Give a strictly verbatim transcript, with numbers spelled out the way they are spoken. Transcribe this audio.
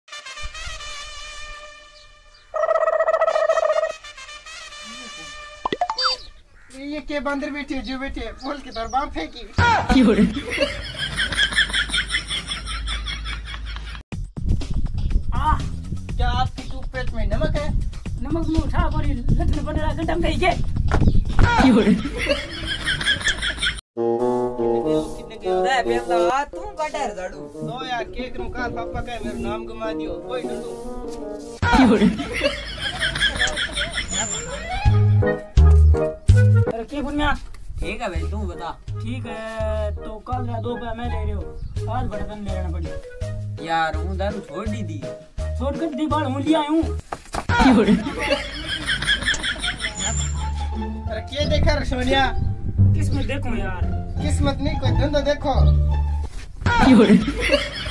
ये के बंदर बैठे जो बैठे बोल के तार बाप फेंकी। आ क्या आपकी टूथपेस्ट में नमक है? नमक में उठा और लटन बना गड्ढा में के रे बेटा तू कटर झाड़ू नो यार केक नु काल पापा का मेरा नाम घुमा दियो कोई ढूंढू। अरे के बुनिया ठीक है भाई तू बता। ठीक है तो कल या दो पे मैं ले रही हूँ आज बड़कन ले लेना पड़ी यार हूँ दारू छोड़ दी थी छोड़ कर दी बाल हूँ लिया हूँ। अरे के देखा रे सोनिया? किस में देखूं यार किस्मत नहीं कोई धंधा देखो।